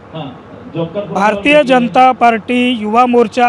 Bharatiya Janata party Yuva Morcha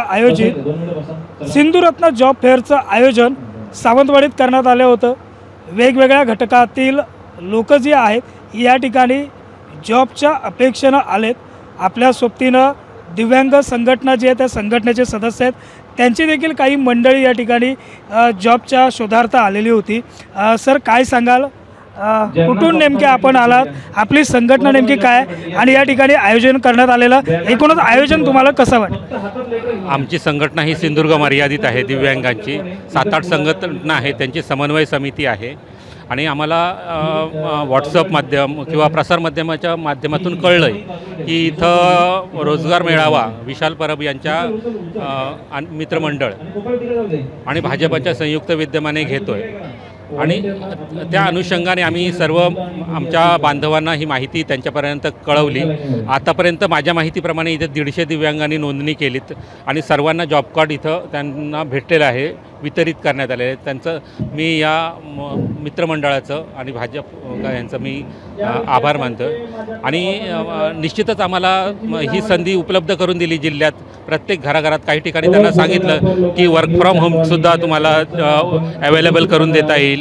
आयोजित Sindhuratna job फेअरचं आयोजन सावंतवाडीत करण्यात आले होतं। वेगवेगळ्या घटकातील लोक जे आहेत या ठिकाणी जॉबच्या अपेक्षेनं आलेत। आपल्या सोबतीनं दिव्यांग संघटना जी आहे त्या संघटनेचे सदस्य आहेत, त्यांची देखील काही मंडळी या ठिकाणी जॉबच्या शोधार्थ आलेली होती। सर काय सांगाल, कुठून नेमके आपण आलात, आपली संघटना नेमकी काय आणि या ठिकाणी आयोजन करण्यात आलेलं एकूणच आयोजन तुम्हाला कसं वाटतं? आमची संघटना ही सिंधुदुर्ग मर्यादित आहे। दिव्यांगांची 7-8 संघटना आहे, त्यांची समन्वय समिती आहे आणि आम्हाला व्हॉट्सअप माध्यम किंवा प्रसारमाध्यमाच्या माध्यमातून कळलं आहे की इथं रोजगार मेळावा विशाल परब यांच्या मित्रमंडळ आणि भाजपच्या संयुक्त विद्यमाने घेतो आहे आणि त्या अनुषंगाने आम्ही सर्व आमच्या बांधवांना ही माहिती त्यांच्यापर्यंत कळवली। आतापर्यंत माझ्या माहितीप्रमाणे इथे 150 दिव्यांगांनी नोंदणी केलीत आणि सर्वांना जॉब कार्ड इथं त्यांना भेटलेलं आहे, वितरित करण्यात आलेलं आहे। त्यांचं मी या मित्रमंडळाचं आणि भाजप यांचं मी आभार मानतो आणि निश्चितच आम्हाला ही संधी उपलब्ध करून दिली जिल्ह्यात। प्रत्येक घराघरात काही ठिकाणी त्यांना सांगितलं की वर्क फ्रॉम होमसुद्धा तुम्हाला अवेलेबल करून देता येईल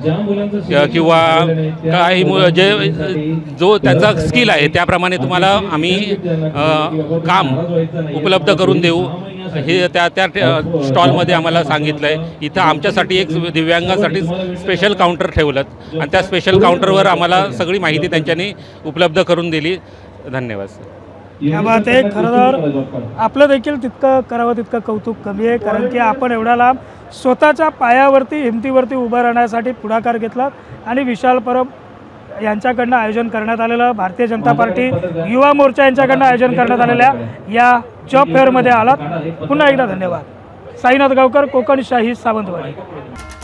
किंवा काही जे जो त्यांचा स्किल आहे त्याप्रमाणे तुम्हाला आम्ही काम उपलब्ध करून देऊ हे त्या स्टॉलमध्ये आम्हाला सांगितलं आहे। इथं आमच्यासाठी एक दिव्यांगासाठी स्पेशल काउंटर ठेवलं आणि त्या स्पेशल काउंटरवर आम्हाला सगळी माहिती त्यांच्यानी उपलब्ध करून दिली। धन्यवाद सर। या बात आहे, खरं तर आपलं देखील तितकं करावं तितकं कौतुक कमी आहे, कारण की आपण एवढा लांब स्वतःच्या पायावरती हिमतीवरती उभं राहण्यासाठी पुढाकार घेतला आणि विशाल परब यांच्याकडनं आयोजन करण्यात आलेलं भारतीय जनता पार्टी युवा मोर्चा यांच्याकडनं आयोजन करण्यात आलेल्या या जॉब फेअरमध्ये आलात। पुन्हा एकदा धन्यवाद। साईनाथ गावकर, कोकण शाही, सावंतवाडी।